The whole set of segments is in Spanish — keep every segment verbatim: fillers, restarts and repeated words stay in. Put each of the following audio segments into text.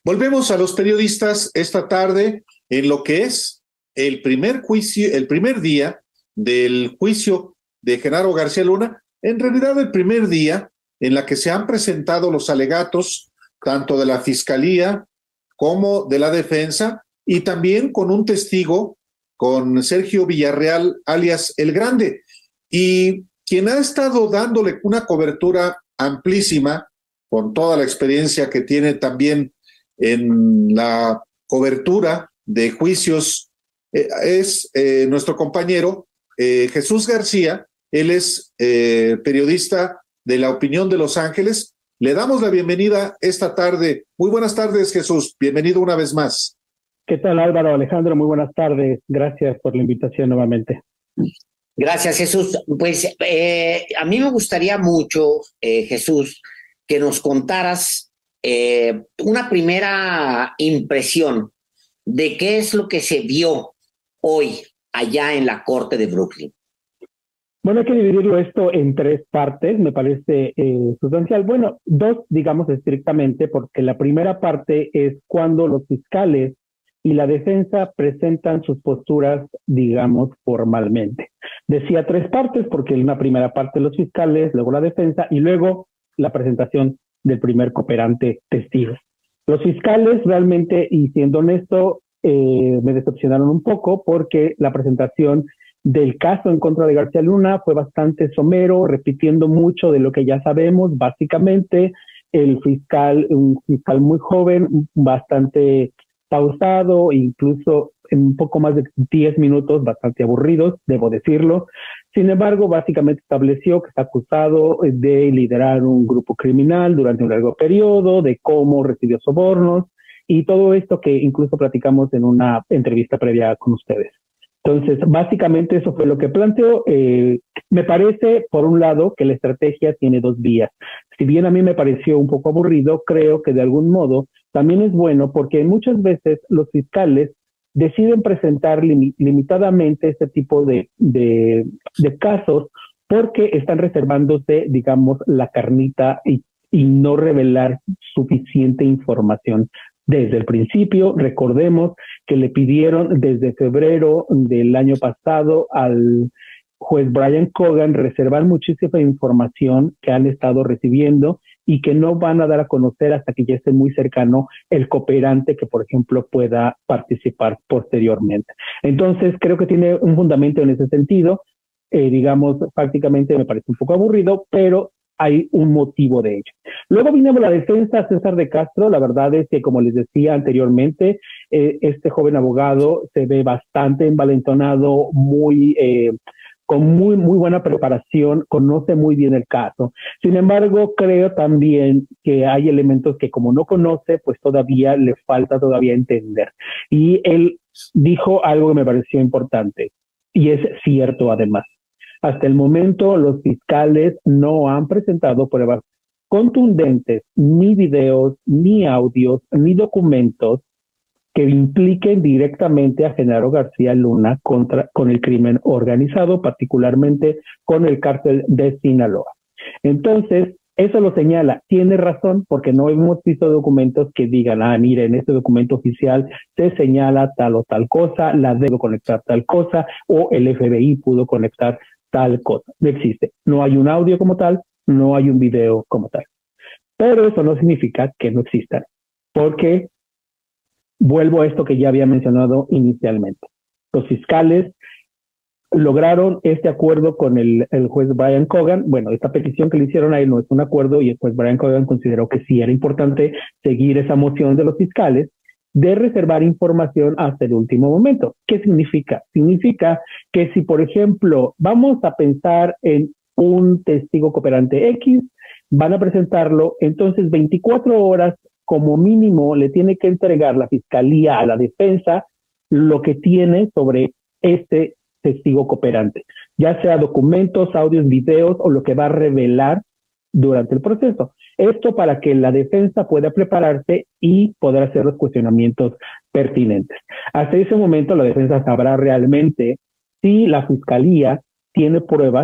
Volvemos a los periodistas esta tarde en lo que es el primer juicio, el primer día del juicio de Genaro García Luna, en realidad el primer día en la que se han presentado los alegatos tanto de la Fiscalía como de la defensa, y también con un testigo, con Sergio Villarreal, alias El Grande, y quien ha estado dándole una cobertura amplísima, con toda la experiencia que tiene también en la cobertura de juicios, eh, es eh, nuestro compañero eh, Jesús García. Él es eh, periodista de La Opinión de Los Ángeles. Le damos la bienvenida esta tarde. Muy buenas tardes, Jesús. Bienvenido una vez más. ¿Qué tal, Álvaro? Alejandro, muy buenas tardes. Gracias por la invitación nuevamente. Gracias, Jesús. Pues eh, a mí me gustaría mucho, eh, Jesús, que nos contaras eh, una primera impresión de qué es lo que se vio hoy allá en la Corte de Brooklyn. Bueno, hay que dividirlo esto en tres partes, me parece eh, sustancial. Bueno, dos, digamos estrictamente, porque la primera parte es cuando los fiscales y la defensa presentan sus posturas, digamos, formalmente. Decía tres partes, porque en una primera parte los fiscales, luego la defensa y luego la presentación del primer cooperante testigo. Los fiscales realmente, y siendo honesto, eh, me decepcionaron un poco porque la presentación del caso en contra de García Luna fue bastante somero, repitiendo mucho de lo que ya sabemos. Básicamente, el fiscal, un fiscal muy joven, bastante pausado, incluso en un poco más de diez minutos, bastante aburridos, debo decirlo. Sin embargo, básicamente estableció que está acusado de liderar un grupo criminal durante un largo periodo, de cómo recibió sobornos y todo esto que incluso platicamos en una entrevista previa con ustedes. Entonces, básicamente eso fue lo que planteó. Eh, me parece, por un lado, que la estrategia tiene dos vías. Si bien a mí me pareció un poco aburrido, creo que de algún modo también es bueno porque muchas veces los fiscales deciden presentar lim limitadamente este tipo de, de, de casos porque están reservándose, digamos, la carnita y, y no revelar suficiente información. Desde el principio, recordemos que le pidieron desde febrero del año pasado al juez Brian Cogan reservar muchísima información que han estado recibiendo y que no van a dar a conocer hasta que ya esté muy cercano el cooperante que, por ejemplo, pueda participar posteriormente. Entonces, creo que tiene un fundamento en ese sentido. Eh, digamos, prácticamente me parece un poco aburrido, pero hay un motivo de ello. Luego vino la defensa César de Castro. La verdad es que, como les decía anteriormente, eh, este joven abogado se ve bastante envalentonado, muy, eh, con muy, muy buena preparación, conoce muy bien el caso. Sin embargo, creo también que hay elementos que, como no conoce, pues todavía le falta todavía entender. Y él dijo algo que me pareció importante, y es cierto además. Hasta el momento, los fiscales no han presentado pruebas contundentes, ni videos, ni audios, ni documentos que impliquen directamente a Genaro García Luna contra, con el crimen organizado, particularmente con el cártel de Sinaloa. Entonces, eso lo señala. Tiene razón, porque no hemos visto documentos que digan, ah, mire, en este documento oficial se señala tal o tal cosa, la debo conectar tal cosa, o el F B I pudo conectar tal cosa. No existe. No hay un audio como tal, no hay un video como tal. Pero eso no significa que no existan, porque vuelvo a esto que ya había mencionado inicialmente. Los fiscales lograron este acuerdo con el, el juez Brian Cogan. Bueno, esta petición que le hicieron a él no es un acuerdo y el juez Brian Cogan consideró que sí era importante seguir esa moción de los fiscales de reservar información hasta el último momento. ¿Qué significa? Significa que si, por ejemplo, vamos a pensar en un testigo cooperante X, van a presentarlo, entonces veinticuatro horas como mínimo le tiene que entregar la fiscalía a la defensa lo que tiene sobre este testigo cooperante, ya sea documentos, audios, videos o lo que va a revelar durante el proceso. Esto para que la defensa pueda prepararse y poder hacer los cuestionamientos pertinentes. Hasta ese momento la defensa sabrá realmente si la fiscalía tiene pruebas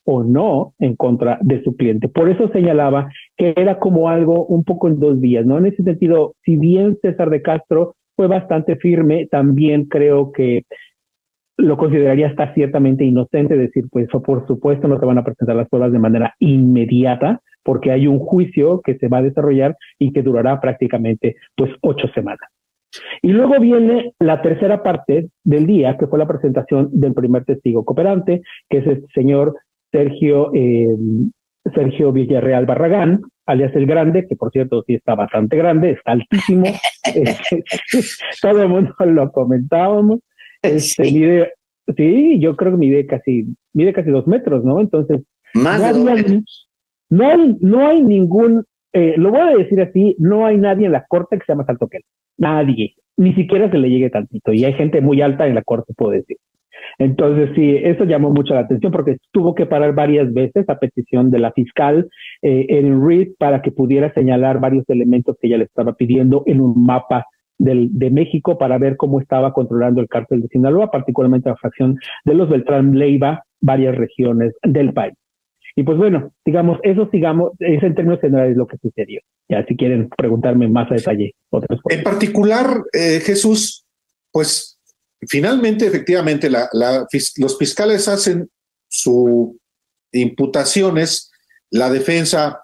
o no en contra de su cliente. Por eso señalaba que era como algo un poco en dos vías, ¿no? En ese sentido, si bien César de Castro fue bastante firme, también creo que lo consideraría hasta ciertamente inocente decir, pues por supuesto no se van a presentar las pruebas de manera inmediata, porque hay un juicio que se va a desarrollar y que durará prácticamente pues ocho semanas. Y luego viene la tercera parte del día, que fue la presentación del primer testigo cooperante, que es este señor Sergio, eh, Sergio Villarreal Barragán, alias El Grande, que por cierto sí está bastante grande, está altísimo, este, todo el mundo lo comentábamos, este, sí. mide, sí, yo creo que mide casi, mide casi dos metros, ¿no? Entonces, más no, de dos había, metros. no hay, no hay ningún, eh, lo voy a decir así, no hay nadie en la corte que sea más alto que él, nadie, ni siquiera se le llegue tantito, y hay gente muy alta en la corte, puedo decir. Entonces, sí, eso llamó mucho la atención porque tuvo que parar varias veces a petición de la fiscal eh, Erin Reed para que pudiera señalar varios elementos que ella le estaba pidiendo en un mapa del, de México para ver cómo estaba controlando el cártel de Sinaloa, particularmente la fracción de los Beltrán Leiva, varias regiones del país. Y pues bueno, digamos, eso sigamos, es en términos generales lo que sucedió. Ya si quieren preguntarme más a detalle. Otras en particular, eh, Jesús, pues finalmente, efectivamente, la, la, los fiscales hacen sus imputaciones, la defensa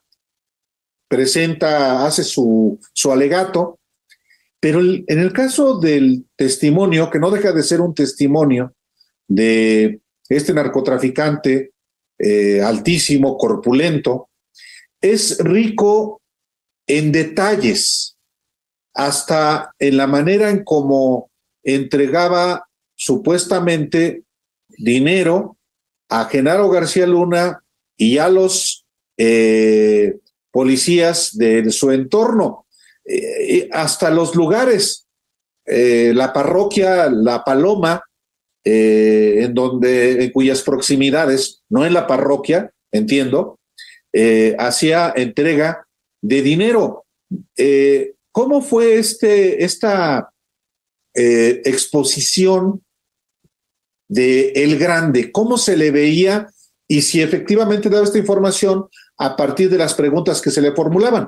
presenta, hace su, su alegato, pero el, en el caso del testimonio, que no deja de ser un testimonio de este narcotraficante eh, altísimo, corpulento, es rico en detalles, hasta en la manera en cómo entregaba supuestamente dinero a Genaro García Luna y a los eh, policías de su entorno, eh, hasta los lugares, eh, la parroquia La Paloma, eh, en donde, en cuyas proximidades, no en la parroquia, entiendo, eh, hacía entrega de dinero. Eh, ¿Cómo fue este, esta Eh, exposición de El Grande? ¿Cómo se le veía y si efectivamente daba esta información a partir de las preguntas que se le formulaban?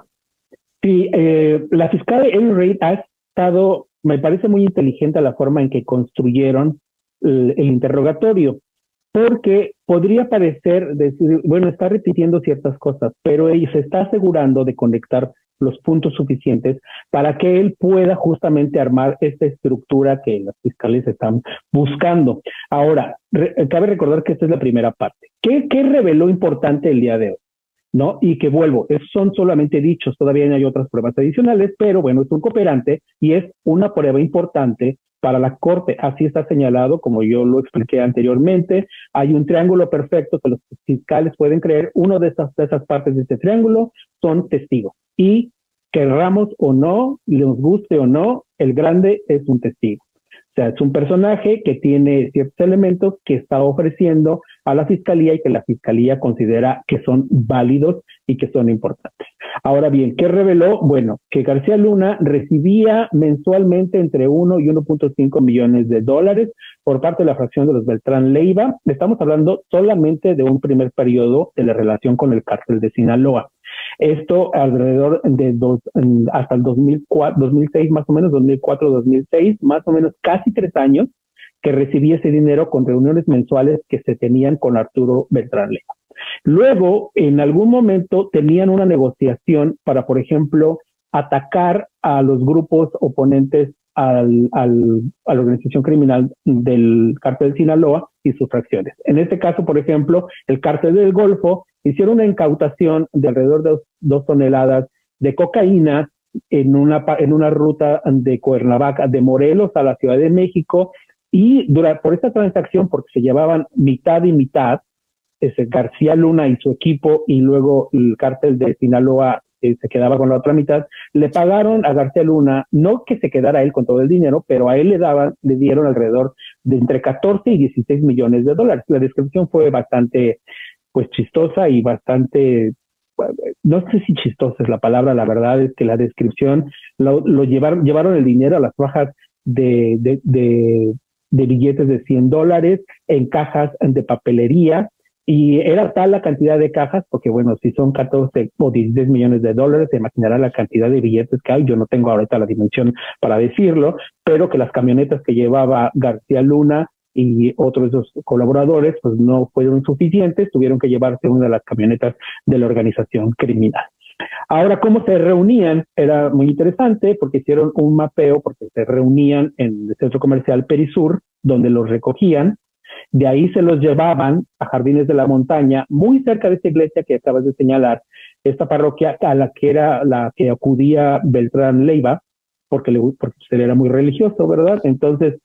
Sí, eh, la fiscal Erin Reed ha estado, me parece muy inteligente la forma en que construyeron el, el interrogatorio, porque podría parecer decir, bueno, está repitiendo ciertas cosas, pero ella se está asegurando de conectar los puntos suficientes para que él pueda justamente armar esta estructura que los fiscales están buscando. Ahora, re, cabe recordar que esta es la primera parte. ¿Qué, qué reveló importante el día de hoy? ¿No? Y que vuelvo, son solamente dichos, todavía no hay otras pruebas adicionales, pero bueno, es un cooperante y es una prueba importante para la corte. Así está señalado, como yo lo expliqué anteriormente. Hay un triángulo perfecto que los fiscales pueden creer. Uno de esas, de esas partes de este triángulo son testigos. Y querramos o no, nos guste o no, El Grande es un testigo. O sea, es un personaje que tiene ciertos elementos que está ofreciendo a la fiscalía y que la fiscalía considera que son válidos y que son importantes. Ahora bien, ¿qué reveló? Bueno, que García Luna recibía mensualmente entre uno y uno punto cinco millones de dólares por parte de la fracción de los Beltrán Leiva. Estamos hablando solamente de un primer periodo de la relación con el cártel de Sinaloa. Esto alrededor de dos, hasta el dos mil cuatro, dos mil seis más o menos, dos mil cuatro, dos mil seis, más o menos casi tres años que recibía ese dinero con reuniones mensuales que se tenían con Arturo Beltrán Leiva. Luego, en algún momento tenían una negociación para, por ejemplo, atacar a los grupos oponentes al, al, a la organización criminal del cártel de Sinaloa y sus fracciones. En este caso, por ejemplo, el cártel del Golfo hicieron una incautación de alrededor de dos, dos toneladas de cocaína en una, en una ruta de Cuernavaca, de Morelos a la Ciudad de México, y durante, por esta transacción, porque se llevaban mitad y mitad, ese García Luna y su equipo, y luego el cártel de Sinaloa eh, se quedaba con la otra mitad, le pagaron a García Luna, no que se quedara él con todo el dinero, pero a él le daban, le dieron alrededor de entre catorce y dieciséis millones de dólares. La descripción fue bastante, pues, chistosa y bastante, no sé si chistosa es la palabra, la verdad es que la descripción, lo, lo llevaron, llevaron el dinero a las fajas de, de, de, de billetes de cien dólares en cajas de papelería, Y era tal la cantidad de cajas, porque bueno, si son catorce o dieciséis millones de dólares, se imaginará la cantidad de billetes que hay. Yo no tengo ahorita la dimensión para decirlo, pero que las camionetas que llevaba García Luna y otros dos colaboradores pues no fueron suficientes, tuvieron que llevarse una de las camionetas de la organización criminal. Ahora, cómo se reunían era muy interesante porque hicieron un mapeo, porque se reunían en el centro comercial Perisur, donde los recogían. De ahí se los llevaban a Jardines de la Montaña, muy cerca de esta iglesia que acabas de señalar, esta parroquia a la que era la que acudía Beltrán Leiva, porque, le, porque él era muy religioso, ¿verdad? Entonces,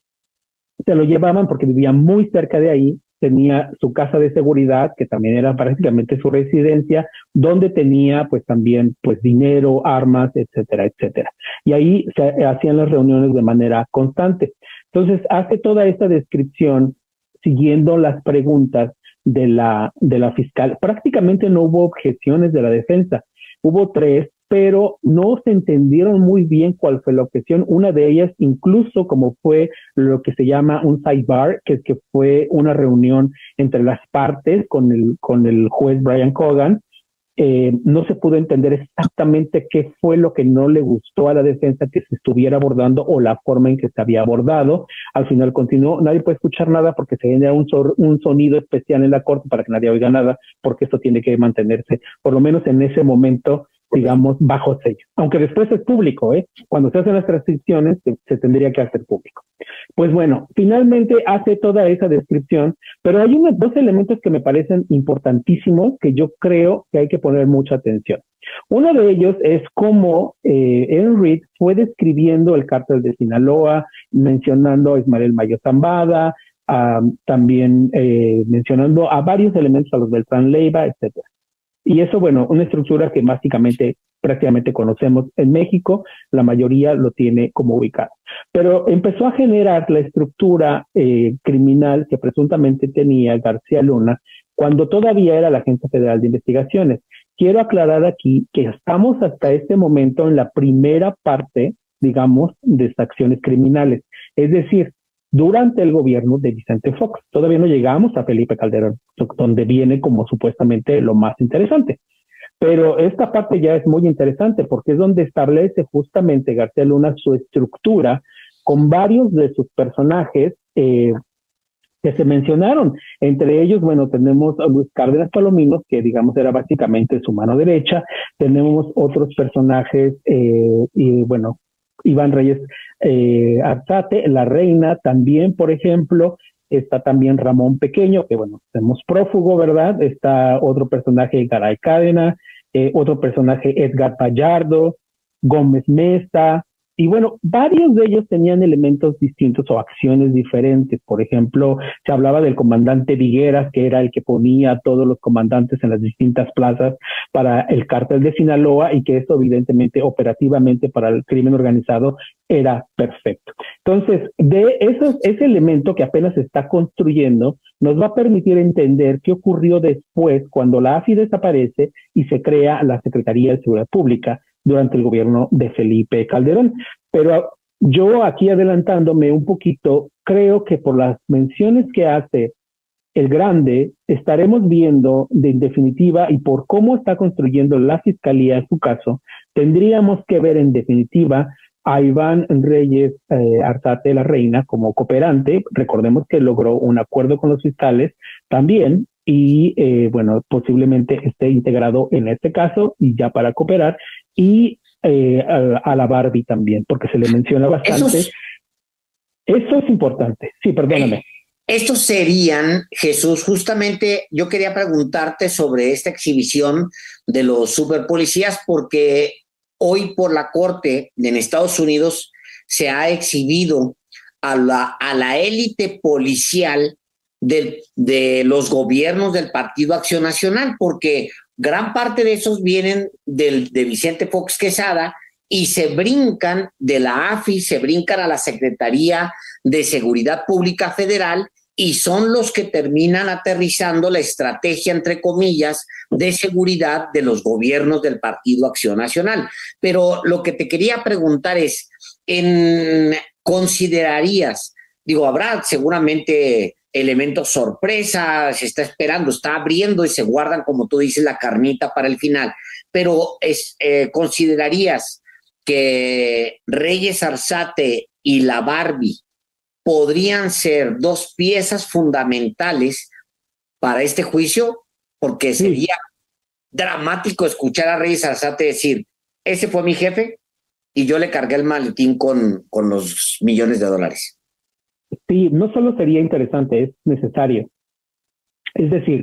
se lo llevaban porque vivía muy cerca de ahí, tenía su casa de seguridad, que también era prácticamente su residencia, donde tenía pues también pues dinero, armas, etcétera, etcétera. Y ahí se hacían las reuniones de manera constante. Entonces, hace toda esta descripción siguiendo las preguntas de la, de la fiscal. Prácticamente no hubo objeciones de la defensa. Hubo tres, pero no se entendieron muy bien cuál fue la objeción. Una de ellas, incluso como fue lo que se llama un sidebar, que es que fue una reunión entre las partes con el, con el juez Brian Cogan, eh, no se pudo entender exactamente qué fue lo que no le gustó a la defensa que se estuviera abordando o la forma en que se había abordado. Al final continuó, nadie puede escuchar nada porque se genera un, so un sonido especial en la corte para que nadie oiga nada, porque esto tiene que mantenerse, por lo menos en ese momento, digamos, bajo sello. Aunque después es público, ¿eh? Cuando se hacen las transcripciones, se, se tendría que hacer público. Pues bueno, finalmente hace toda esa descripción, pero hay unos dos elementos que me parecen importantísimos que yo creo que hay que poner mucha atención. Uno de ellos es cómo eh, Aaron Reed fue describiendo el cártel de Sinaloa, mencionando a Ismael Mayo Zambada, uh, también eh, mencionando a varios elementos, a los Beltrán Leiva, etcétera. Y eso, bueno, una estructura que básicamente prácticamente conocemos en México, la mayoría lo tiene como ubicado. Pero empezó a generar la estructura eh, criminal que presuntamente tenía García Luna cuando todavía era la Agencia Federal de Investigaciones. Quiero aclarar aquí que estamos hasta este momento en la primera parte, digamos, de estas acciones criminales. Es decir, durante el gobierno de Vicente Fox. Todavía no llegamos a Felipe Calderón, donde viene como supuestamente lo más interesante. Pero esta parte ya es muy interesante porque es donde establece justamente García Luna su estructura con varios de sus personajes eh, que se mencionaron. Entre ellos, bueno, tenemos a Luis Cárdenas Palominos, que digamos era básicamente su mano derecha. Tenemos otros personajes eh, y bueno, Iván Reyes eh, Arzate, la reina también, por ejemplo, está también Ramón Pequeño, que bueno, tenemos prófugo, ¿verdad? Está otro personaje, Garay Cadena, eh, otro personaje, Edgar Pallardo, Gómez Mesa, y bueno, varios de ellos tenían elementos distintos o acciones diferentes. Por ejemplo, se hablaba del comandante Vigueras, que era el que ponía a todos los comandantes en las distintas plazas para el cártel de Sinaloa y que eso evidentemente operativamente para el crimen organizado era perfecto. Entonces, de esos, ese elemento que apenas se está construyendo nos va a permitir entender qué ocurrió después cuando la A F I desaparece y se crea la Secretaría de Seguridad Pública durante el gobierno de Felipe Calderón. Pero yo aquí adelantándome un poquito, creo que por las menciones que hace el Grande, estaremos viendo de en definitiva y por cómo está construyendo la Fiscalía en su caso, tendríamos que ver en definitiva a Iván Reyes eh, Arzate, la reina, como cooperante. Recordemos que logró un acuerdo con los fiscales también y eh, bueno, posiblemente esté integrado en este caso y ya para cooperar. Y eh, a, a la Barbie también, porque se le menciona bastante. Eso es, Eso es importante. Sí, perdóname. Eh, estos serían, Jesús, justamente yo quería preguntarte sobre esta exhibición de los superpolicías, porque hoy por la corte en Estados Unidos se ha exhibido a la, a la élite policial de, de los gobiernos del Partido Acción Nacional, porque gran parte de esos vienen del, de Vicente Fox Quesada y se brincan de la A F I, se brincan a la Secretaría de Seguridad Pública Federal y son los que terminan aterrizando la estrategia, entre comillas, de seguridad de los gobiernos del Partido Acción Nacional. Pero lo que te quería preguntar es, ¿en, ¿considerarías, digo, habrá seguramente elemento sorpresa, se está esperando, está abriendo y se guardan, como tú dices, la carnita para el final. Pero es, eh, ¿considerarías que Reyes Arzate y la Barbie podrían ser dos piezas fundamentales para este juicio? Porque Sí. sería dramático escuchar a Reyes Arzate decir, ese fue mi jefe y yo le cargué el maletín con, con los millones de dólares. Sí, no solo sería interesante, es necesario. Es decir,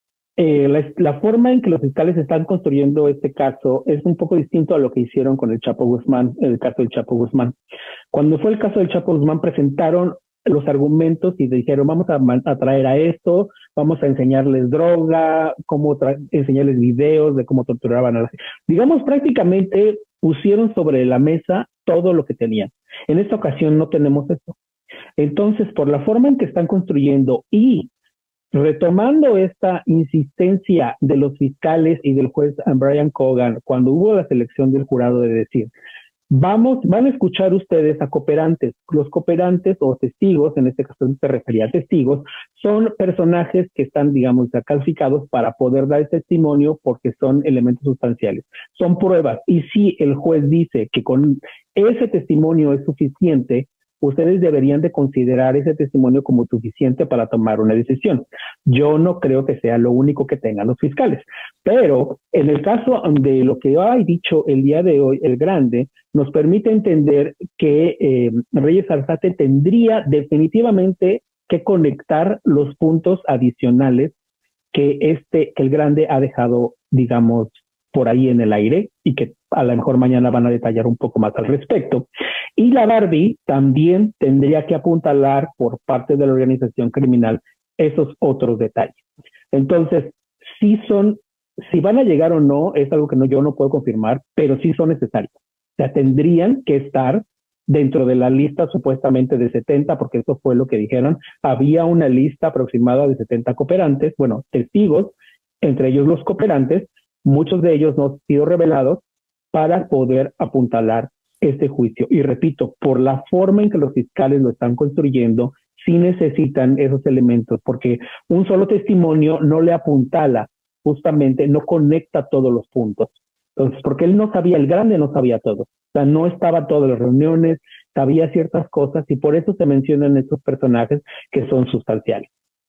eh, la, la forma en que los fiscales están construyendo este caso es un poco distinto a lo que hicieron con el Chapo Guzmán, el caso del Chapo Guzmán. Cuando fue el caso del Chapo Guzmán, presentaron los argumentos y dijeron, vamos a, a traer a esto, vamos a enseñarles droga, cómo enseñarles videos de cómo torturaban a la gente. Digamos, prácticamente pusieron sobre la mesa todo lo que tenían. En esta ocasión no tenemos eso. Entonces, por la forma en que están construyendo y retomando esta insistencia de los fiscales y del juez Brian Cogan, cuando hubo la selección del jurado de decir, vamos, van a escuchar ustedes a cooperantes. Los cooperantes o testigos, en este caso se refería a testigos, son personajes que están, digamos, calificados para poder dar testimonio porque son elementos sustanciales. Son pruebas. Y si el juez dice que con ese testimonio es suficiente, ustedes deberían de considerar ese testimonio como suficiente para tomar una decisión. Yo no creo que sea lo único que tengan los fiscales, pero en el caso de lo que ha dicho el día de hoy el Grande, nos permite entender que eh, Reyes Arzate tendría definitivamente que conectar los puntos adicionales que, este, que el Grande ha dejado, digamos, por ahí en el aire y que a lo mejor mañana van a detallar un poco más al respecto. Y la Barbie también tendría que apuntalar por parte de la organización criminal esos otros detalles. Entonces, sí son, si van a llegar o no, es algo que no, yo no puedo confirmar, pero sí son necesarios. O sea, tendrían que estar dentro de la lista supuestamente de setenta, porque eso fue lo que dijeron. Había una lista aproximada de setenta cooperantes, bueno, testigos, entre ellos los cooperantes, muchos de ellos no han sido revelados para poder apuntalar este juicio. Y repito, por la forma en que los fiscales lo están construyendo, sí necesitan esos elementos, porque un solo testimonio no le apuntala, justamente no conecta todos los puntos. Entonces, porque él no sabía, el Grande no sabía todo. O sea, no estaba en todas las reuniones, sabía ciertas cosas y por eso se mencionan estos personajes que son sustanciales.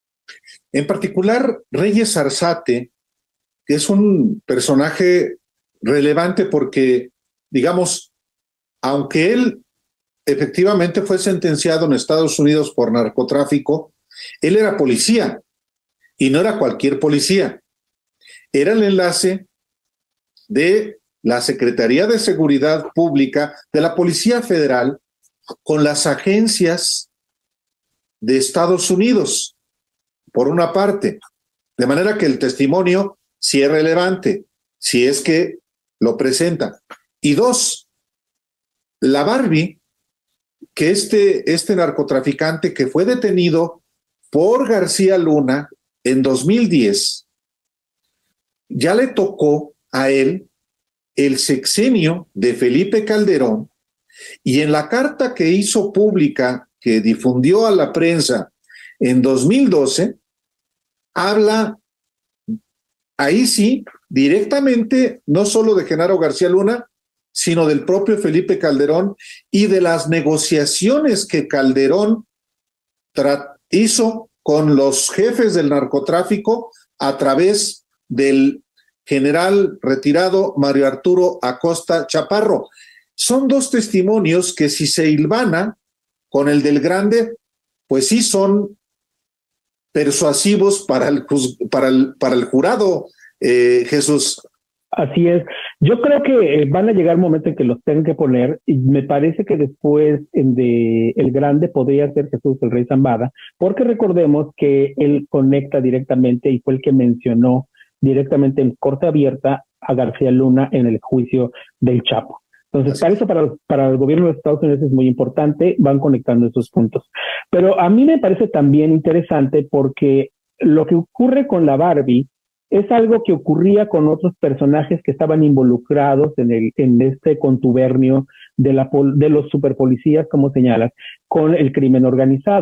En particular, Reyes Arzate, que es un personaje relevante porque, digamos, aunque él efectivamente fue sentenciado en Estados Unidos por narcotráfico, él era policía y no era cualquier policía. Era el enlace de la Secretaría de Seguridad Pública de la Policía Federal con las agencias de Estados Unidos, por una parte. De manera que el testimonio sí es relevante, si es que lo presenta. Y dos, la Barbie, que este, este narcotraficante que fue detenido por García Luna en dos mil diez, ya le tocó a él el sexenio de Felipe Calderón, y en la carta que hizo pública, que difundió a la prensa en dos mil doce, habla ahí sí directamente no solo de Genaro García Luna, sino del propio Felipe Calderón y de las negociaciones que Calderón hizo con los jefes del narcotráfico a través del general retirado Mario Arturo Acosta Chaparro. Son dos testimonios que, si se hilvana con el del Grande, pues sí son persuasivos para el, para el, para el jurado, eh, Jesús. Así es. Yo creo que van a llegar momentos en que los tengan que poner, y me parece que después de El Grande podría ser Jesús el Rey Zambada, porque recordemos que él conecta directamente y fue el que mencionó directamente en corte abierta a García Luna en el juicio del Chapo. Entonces, para eso, para, para el gobierno de Estados Unidos es muy importante, van conectando esos puntos. Pero a mí me parece también interesante porque lo que ocurre con la Barbie es algo que ocurría con otros personajes que estaban involucrados en, el, en este contubernio de, la, de los superpolicías, como señalas, con el crimen organizado.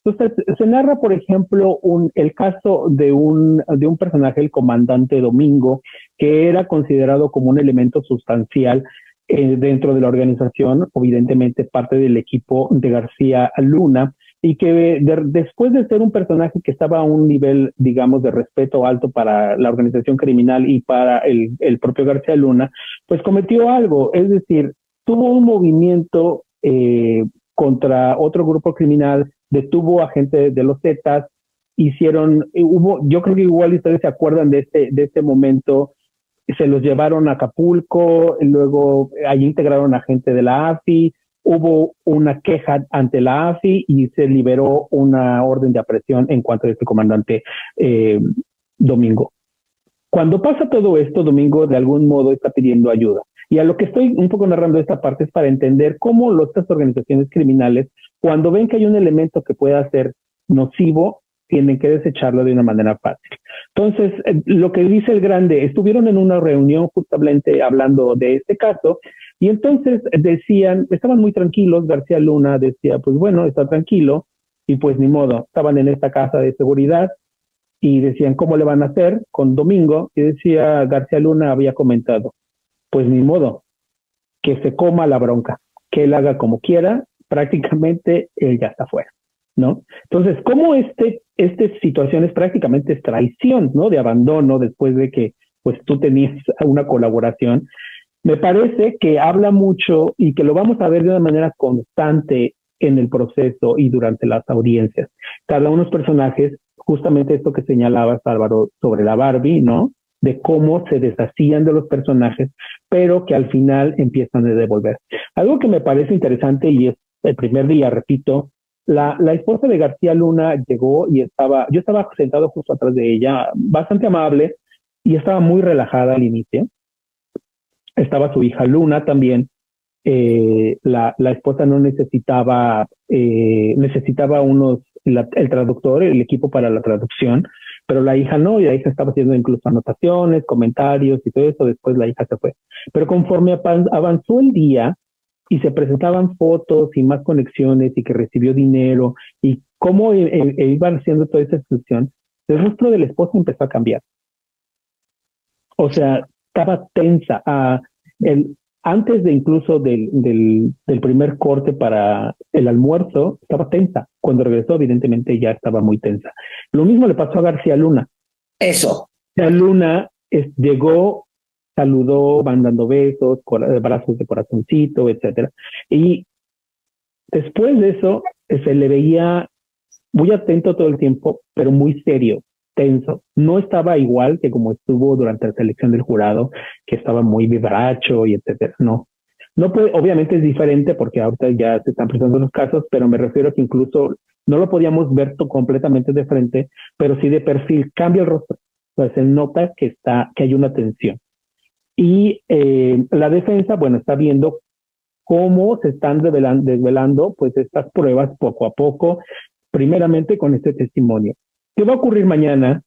Entonces, se narra, por ejemplo, un, el caso de un, de un personaje, el comandante Domingo, que era considerado como un elemento sustancial eh, dentro de la organización, evidentemente parte del equipo de García Luna, y que de, después de ser un personaje que estaba a un nivel, digamos, de respeto alto para la organización criminal y para el, el propio García Luna, pues cometió algo, es decir, tuvo un movimiento eh, contra otro grupo criminal, detuvo a gente de los Zetas, hicieron, hubo, yo creo que igual ustedes se acuerdan de este, de este momento, se los llevaron a Acapulco, luego allí integraron a gente de la A F I, hubo una queja ante la A F I y se liberó una orden de aprehensión en cuanto a este comandante eh, Domingo. Cuando pasa todo esto, Domingo de algún modo está pidiendo ayuda. Y a lo que estoy un poco narrando esta parte es para entender cómo los, estas organizaciones criminales, cuando ven que hay un elemento que pueda ser nocivo, tienen que desecharlo de una manera fácil. Entonces, eh, lo que dice el grande, estuvieron en una reunión justamente hablando de este caso, y entonces decían, estaban muy tranquilos, García Luna decía, pues bueno, está tranquilo, y pues ni modo, estaban en esta casa de seguridad, y decían, ¿cómo le van a hacer con Domingo? Y decía, García Luna había comentado, pues ni modo, que se coma la bronca, que él haga como quiera, prácticamente él ya está fuera, ¿no? Entonces, ¿cómo este, esta situación es prácticamente es traición, ¿no? De abandono después de que pues tú tenías una colaboración. Me parece que habla mucho y que lo vamos a ver de una manera constante en el proceso y durante las audiencias. Cada uno de los personajes, justamente esto que señalabas, Álvaro, sobre la Barbie, ¿no? De cómo se deshacían de los personajes, pero que al final empiezan a devolver. Algo que me parece interesante y es el primer día, repito, la, la esposa de García Luna llegó y estaba, yo estaba sentado justo atrás de ella, bastante amable, y estaba muy relajada al inicio. Estaba su hija Luna también. Eh, la, la esposa no necesitaba, eh, necesitaba unos, la, el traductor, el equipo para la traducción, pero la hija no, y la hija estaba haciendo incluso anotaciones, comentarios y todo eso, después la hija se fue. Pero conforme avanzó el día y se presentaban fotos y más conexiones y que recibió dinero y cómo e, e, e iban haciendo toda esa instrucción, el rostro de la esposa empezó a cambiar. O sea, estaba tensa. Uh, el, antes de incluso del, del, del primer corte para el almuerzo, estaba tensa. Cuando regresó, evidentemente, ya estaba muy tensa. Lo mismo le pasó a García Luna. Eso. García Luna es, llegó, saludó, mandando besos, brazos de corazoncito, etcétera. Y después de eso, se le veía muy atento todo el tiempo, pero muy serio, tenso. No estaba igual que como estuvo durante la selección del jurado, que estaba muy vibracho y etcétera. No, no puede, obviamente es diferente porque ahorita ya se están presentando los casos, pero me refiero a que incluso no lo podíamos ver completamente de frente, pero sí de perfil, cambia el rostro. Pues se nota que está, que hay una tensión. Y eh, la defensa, bueno, está viendo cómo se están desvelando, desvelando pues estas pruebas poco a poco, primeramente con este testimonio. ¿Qué va a ocurrir mañana?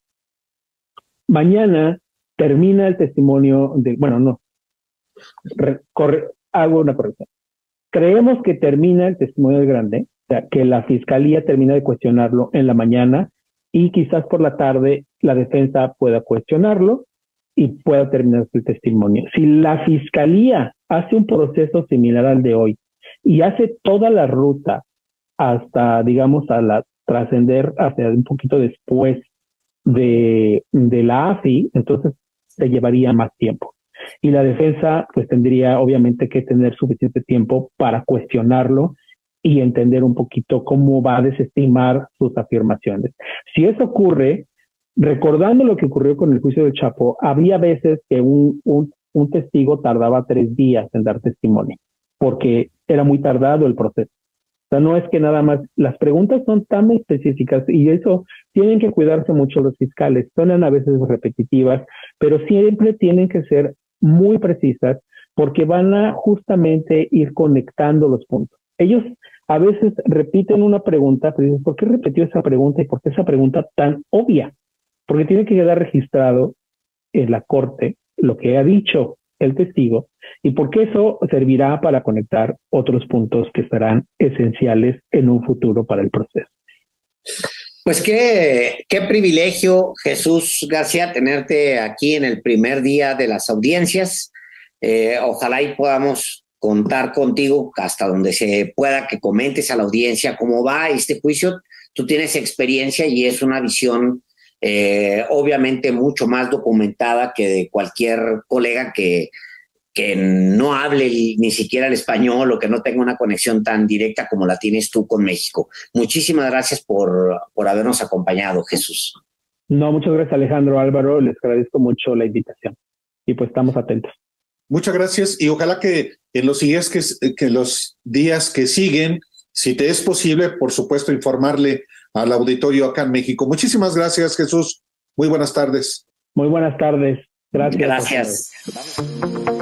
Mañana termina el testimonio de, bueno, no, re, corre, hago una corrección. Creemos que termina el testimonio del grande, o sea, que la fiscalía termina de cuestionarlo en la mañana y quizás por la tarde la defensa pueda cuestionarlo y pueda terminar el testimonio. Si la fiscalía hace un proceso similar al de hoy y hace toda la ruta hasta, digamos, a la trascender hacia un poquito después de, de la A F I, entonces se llevaría más tiempo. Y la defensa pues tendría obviamente que tener suficiente tiempo para cuestionarlo y entender un poquito cómo va a desestimar sus afirmaciones. Si eso ocurre, recordando lo que ocurrió con el juicio del Chapo, había veces que un, un, un testigo tardaba tres días en dar testimonio, porque era muy tardado el proceso. O sea, no es que nada más, las preguntas son tan específicas y eso tienen que cuidarse mucho los fiscales. Suenan a veces repetitivas, pero siempre tienen que ser muy precisas porque van a justamente ir conectando los puntos. Ellos a veces repiten una pregunta, pero dicen, ¿por qué repitió esa pregunta y por qué esa pregunta tan obvia? Porque tiene que quedar registrado en la corte lo que ha dicho el testigo y porque eso servirá para conectar otros puntos que serán esenciales en un futuro para el proceso. Pues qué, qué privilegio, Jesús García, tenerte aquí en el primer día de las audiencias. Eh, ojalá y podamos contar contigo hasta donde se pueda, que comentes a la audiencia cómo va este juicio. Tú tienes experiencia y es una visión eh, obviamente mucho más documentada que de cualquier colega que, que no hable ni siquiera el español o que no tenga una conexión tan directa como la tienes tú con México. Muchísimas gracias por, por habernos acompañado, Jesús. No, muchas gracias, Alejandro, Álvaro. Les agradezco mucho la invitación y pues estamos atentos. Muchas gracias y ojalá que en los días que, que los días que siguen, si te es posible, por supuesto, informarle al auditorio acá en México. Muchísimas gracias, Jesús. Muy buenas tardes. Muy buenas tardes. Gracias. Gracias.